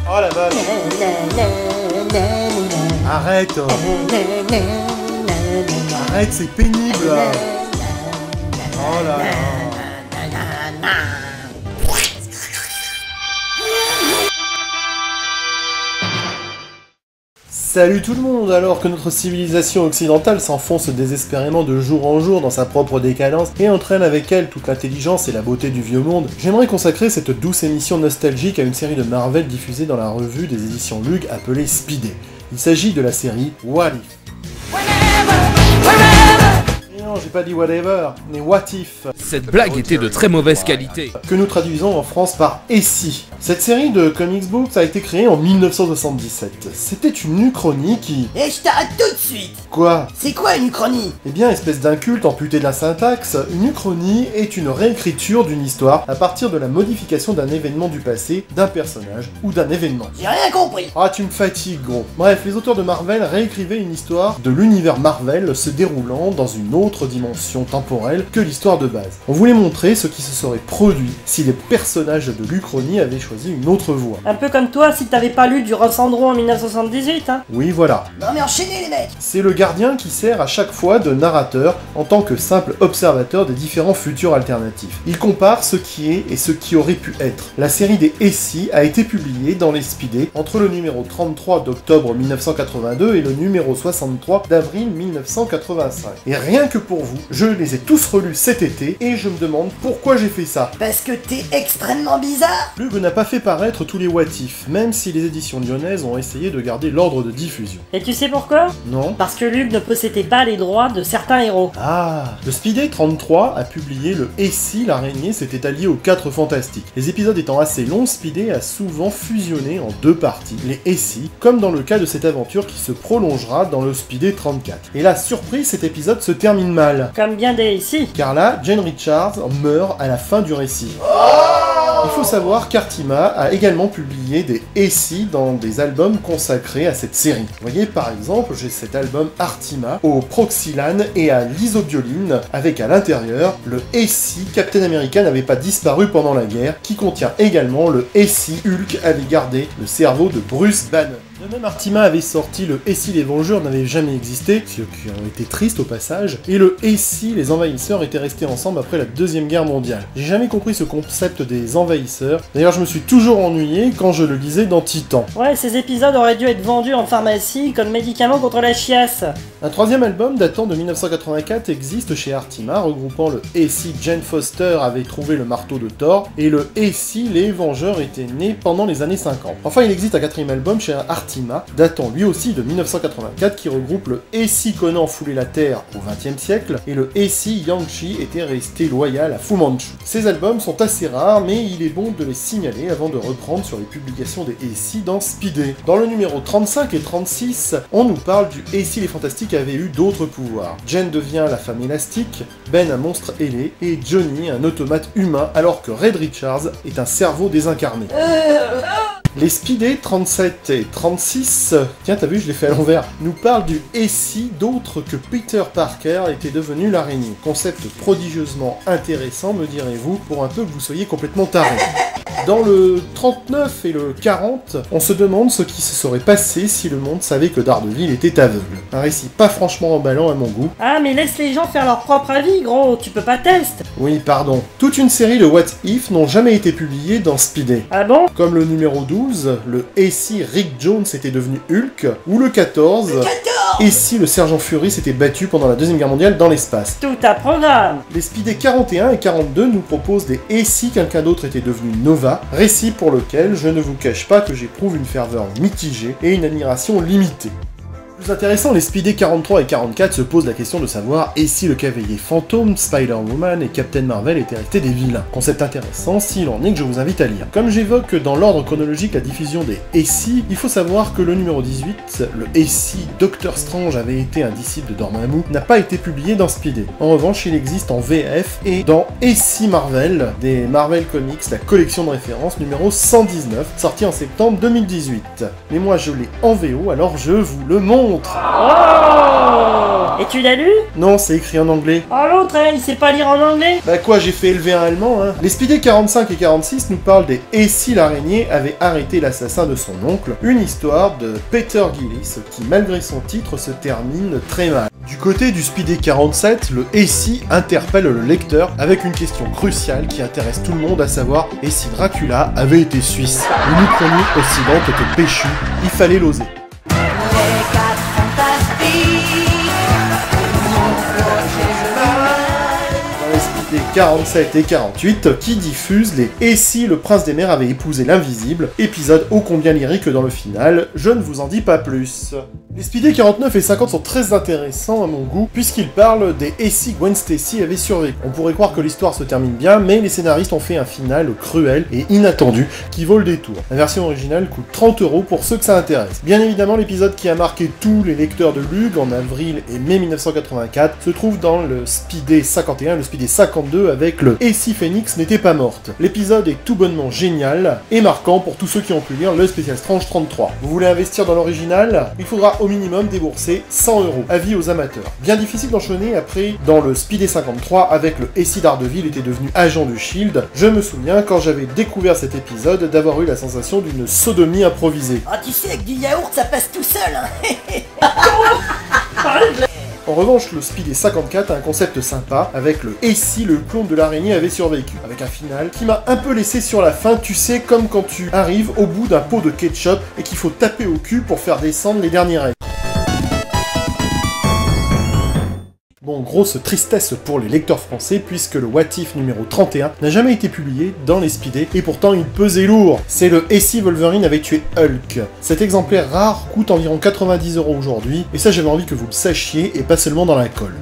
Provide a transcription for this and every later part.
Oh la vache. Arrête. Arrête, c'est pénible. Oh là là. Salut tout le monde. Alors que notre civilisation occidentale s'enfonce désespérément de jour en jour dans sa propre décadence et entraîne avec elle toute l'intelligence et la beauté du vieux monde, j'aimerais consacrer cette douce émission nostalgique à une série de Marvel diffusée dans la revue des éditions Lug appelée Speedé. Il s'agit de la série What If. Non, j'ai pas dit whatever, mais what if. Cette blague était de très mauvaise qualité. Que nous traduisons en France par Et si. Cette série de comics books a été créée en 1977. C'était une uchronie qui... Et je t'arrête tout de suite. Quoi? C'est quoi une uchronie? Eh bien, espèce d'inculte amputé de la syntaxe, une uchronie est une réécriture d'une histoire à partir de la modification d'un événement du passé, d'un personnage ou d'un événement. J'ai rien compris. Ah, tu me fatigues, gros. Bref, les auteurs de Marvel réécrivaient une histoire de l'univers Marvel se déroulant dans une autre dimension temporelle que l'histoire de base. On voulait montrer ce qui se serait produit si les personnages de l'Uchronie avaient choisi une autre voie. Un peu comme toi si t'avais pas lu du Rossandron en 1978, hein. Oui, voilà. Non mais enchaînez les mecs. C'est le gardien qui sert à chaque fois de narrateur en tant que simple observateur des différents futurs alternatifs. Il compare ce qui est et ce qui aurait pu être. La série des Et si a été publiée dans les Speedé entre le numéro 33 d'octobre 1982 et le numéro 63 d'avril 1985. Et rien que pour vous, je les ai tous relus cet été et je me demande pourquoi j'ai fait ça. Parce que t'es extrêmement bizarre. Lug n'a pas fait paraître tous les what if, même si les éditions lyonnaises ont essayé de garder l'ordre de diffusion. Et tu sais pourquoi? Non? Parce que Lug ne possédait pas les droits de certains héros. Ah, le Speedé 33 a publié le Et si l'araignée s'était alliée aux 4 Fantastiques. Les épisodes étant assez longs, Speedé a souvent fusionné en 2 parties, les Et si, comme dans le cas de cette aventure qui se prolongera dans le Speedé 34. Et la surprise, cet épisode se termine mal. Comme bien des ici. Car là, Jane Richards meurt à la fin du récit. Il faut savoir qu'Artima a également publié des Et si dans des albums consacrés à cette série. Vous voyez, par exemple, j'ai cet album Artima au Proxylane et à l'isobioline, avec à l'intérieur le Et si Captain America n'avait pas disparu pendant la guerre, qui contient également le Et si Hulk avait gardé le cerveau de Bruce Banner. De même, Artima avait sorti le Et si les Vengeurs n'avaient jamais existé, ce qui ont été triste au passage, et le Et si les envahisseurs étaient restés ensemble après la Deuxième Guerre mondiale. J'ai jamais compris ce concept des envahisseurs, d'ailleurs je me suis toujours ennuyé quand je le lisais dans Titan. Ouais, ces épisodes auraient dû être vendus en pharmacie comme médicament contre la chiasse. Un troisième album datant de 1984 existe chez Artima, regroupant le Et si Jane Foster avait trouvé le marteau de Thor, et le Et si les Vengeurs étaient nés pendant les années 50. Enfin, il existe un quatrième album chez Artima, datant lui aussi de 1984, qui regroupe le Et si Conan foulait la Terre au XXe siècle, et le Et si Yang-Chi était resté loyal à Fu Manchu. Ces albums sont assez rares, mais il est bon de les signaler avant de reprendre sur les publications des Et si dans Speedé. Dans le numéro 35 et 36, on nous parle du Et si les Fantastiques avaient eu d'autres pouvoirs. Jane devient la femme élastique, Ben un monstre ailé, et Johnny un automate humain, alors que Red Richards est un cerveau désincarné. Les Speedé 37 et 36, tiens t'as vu je l'ai fait à l'envers, nous parlent du Et si d'autres que Peter Parker était devenu l'araignée. Concept prodigieusement intéressant me direz-vous, pour un peu que vous soyez complètement taré. Dans le 39 et le 40, on se demande ce qui se serait passé si le monde savait que Daredevil était aveugle. Un récit pas franchement emballant à mon goût. Ah mais laisse les gens faire leur propre avis, gros, tu peux pas tester. Oui, pardon. Toute une série de What If n'ont jamais été publiées dans Speedé. Ah bon? Comme le numéro 12, le Et si Rick Jones était devenu Hulk, ou le 14, Et si le sergent Fury s'était battu pendant la Deuxième Guerre mondiale dans l'espace. Tout à programme. Les Speedé 41 et 42 nous proposent des Et si quelqu'un d'autre était devenu Nova, récit pour lequel je ne vous cache pas que j'éprouve une ferveur mitigée et une admiration limitée. Plus intéressant, les Speedé 43 et 44 se posent la question de savoir et si le cavalier fantôme, Spider-Woman et Captain Marvel étaient restés des vilains. Concept intéressant s'il en est que je vous invite à lire. Comme j'évoque dans l'ordre chronologique la diffusion des Et si, il faut savoir que le numéro 18, le Et si Doctor Strange avait été un disciple de Dormammu, n'a pas été publié dans Speedé. En revanche, il existe en VF et dans Et si Marvel, des Marvel Comics, la collection de référence numéro 119, sorti en septembre 2018. Mais moi je l'ai en VO, alors je vous le montre. montre. Oh! Et tu l'as lu? Non, c'est écrit en anglais. Oh l'autre, hein, il sait pas lire en anglais? Bah quoi, j'ai fait élever un allemand, hein. Les Speedy 45 et 46 nous parlent des « Et si l'araignée avait arrêté l'assassin de son oncle ?» Une histoire de Peter Gillis qui, malgré son titre, se termine très mal. Du côté du Speedy 47, le « Et si » interpelle le lecteur avec une question cruciale qui intéresse tout le monde, à savoir « Et si Dracula avait été suisse ?» Une uchronie aussi lente que péchue, il fallait l'oser. Les 47 et 48 qui diffusent les « Et si le prince des mers avait épousé l'invisible ?» épisode ô combien lyrique dans le final, je ne vous en dis pas plus. Les Speedy 49 et 50 sont très intéressants à mon goût, puisqu'ils parlent des « Et si Gwen Stacy avait survécu ?» On pourrait croire que l'histoire se termine bien, mais les scénaristes ont fait un final cruel et inattendu qui vaut le détour. La version originale coûte 30 € pour ceux que ça intéresse. Bien évidemment, l'épisode qui a marqué tous les lecteurs de Lug en avril et mai 1984 se trouve dans le Speedy 51 et le Speedy 52 avec le « Et si Phoenix n'était pas morte ?» L'épisode est tout bonnement génial et marquant pour tous ceux qui ont pu lire le Special Strange 33. Vous voulez investir dans l'original? Il faudra au minimum débourser 100 €. Avis aux amateurs. Bien difficile d'enchaîner après dans le Speedy 53 avec le « Et si Daredevil était devenu agent du SHIELD ?» Je me souviens quand j'avais découvert cet épisode d'avoir eu la sensation d'une sodomie improvisée. Ah, tu sais, avec du yaourt, ça passe tout seul, hein. En revanche, le Speedy 54 a un concept sympa, avec le « Et si le clone de l'araignée avait survécu ?» avec un final qui m'a un peu laissé sur la fin, tu sais, comme quand tu arrives au bout d'un pot de ketchup et qu'il faut taper au cul pour faire descendre les derniers règles. Bon, grosse tristesse pour les lecteurs français, puisque le What If numéro 31 n'a jamais été publié dans les Speedy, et pourtant il pesait lourd. C'est le « Et si Wolverine avait tué Hulk ?» Cet exemplaire rare coûte environ 90 € aujourd'hui, et ça j'avais envie que vous le sachiez, et pas seulement dans la colle.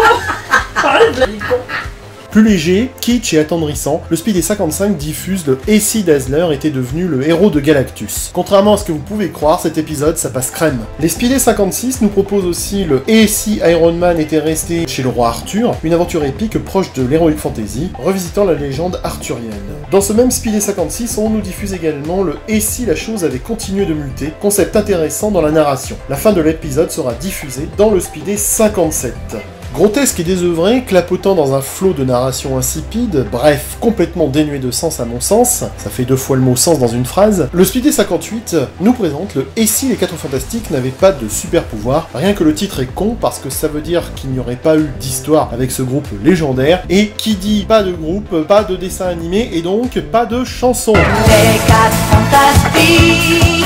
Plus léger, kitsch et attendrissant, le Speedy 55 diffuse le « Et si Dazzler était devenu le héros de Galactus ?» Contrairement à ce que vous pouvez croire, cet épisode, ça passe crème. Les Speedy 56 nous proposent aussi le « Et si Iron Man était resté chez le roi Arthur ?» Une aventure épique proche de l'Heroic Fantasy, revisitant la légende arthurienne. Dans ce même Speedy 56, on nous diffuse également le « Et si la chose avait continué de muter ?» Concept intéressant dans la narration. La fin de l'épisode sera diffusée dans le Speedy 57. Grotesque et désœuvré, clapotant dans un flot de narration insipide, bref, complètement dénué de sens à mon sens, ça fait 2 fois le mot sens dans une phrase, le Speedy 58 nous présente le « Et si les 4 Fantastiques n'avaient pas de super pouvoir ?» Rien que le titre est con, parce que ça veut dire qu'il n'y aurait pas eu d'histoire avec ce groupe légendaire, et qui dit pas de groupe, pas de dessin animé, et donc pas de chanson. Les 4 fantastiques.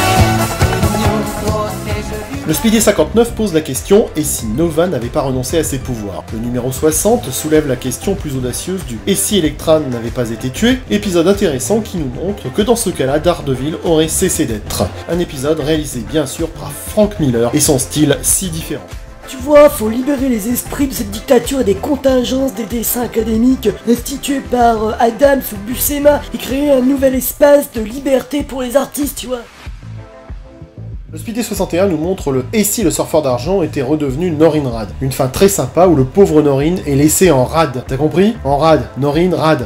Le Speedy 59 pose la question « Et si Nova n'avait pas renoncé à ses pouvoirs ?» Le numéro 60 soulève la question plus audacieuse du « Et si Electra n'avait pas été tuée ?» Épisode intéressant qui nous montre que dans ce cas-là, Daredevil aurait cessé d'être. Un épisode réalisé bien sûr par Frank Miller et son style si différent. Tu vois, faut libérer les esprits de cette dictature et des contingences des dessins académiques institués par Adams ou Buscema et créer un nouvel espace de liberté pour les artistes, tu vois. Le Speedy 61 nous montre le « Et si le surfeur d'argent était redevenu Norrin Rad ?» Une fin très sympa où le pauvre Norrin est laissé en rade. T'as compris? En rade. Norrin rad.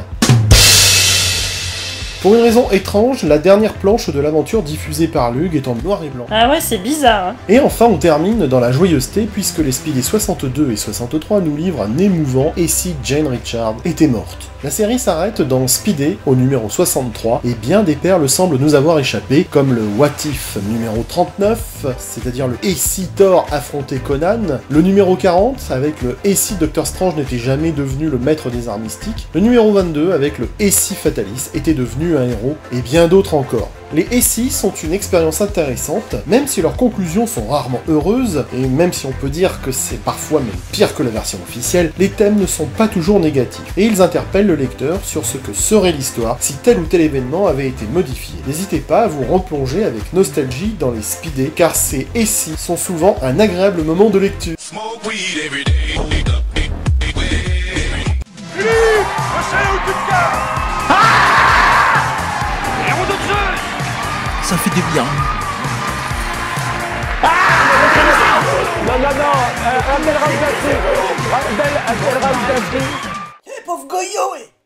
Pour une raison étrange, la dernière planche de l'aventure diffusée par Lug est en noir et blanc. Ah ouais, c'est bizarre, hein. Et enfin, on termine dans la joyeuseté puisque les Speedy 62 et 63 nous livrent un émouvant « Et si Jane Richard était morte ?» La série s'arrête dans Speedy au numéro 63 et bien des perles semblent nous avoir échappé, comme le What If numéro 39, c'est-à-dire le « Et si Thor affrontait Conan ?» le numéro 40 avec le « Et si Doctor Strange n'était jamais devenu le maître des arts mystiques ?» le numéro 22 avec le « Et si Fatalis était devenu un héros ?» et bien d'autres encore. Les « Et si » sont une expérience intéressante, même si leurs conclusions sont rarement heureuses, et même si on peut dire que c'est parfois même pire que la version officielle, les thèmes ne sont pas toujours négatifs, et ils interpellent le lecteur sur ce que serait l'histoire si tel ou tel événement avait été modifié. N'hésitez pas à vous replonger avec nostalgie dans les Speedy, car ces « Et si » sont souvent un agréable moment de lecture. Ça fait du bien. Eh, pauvre Goyo,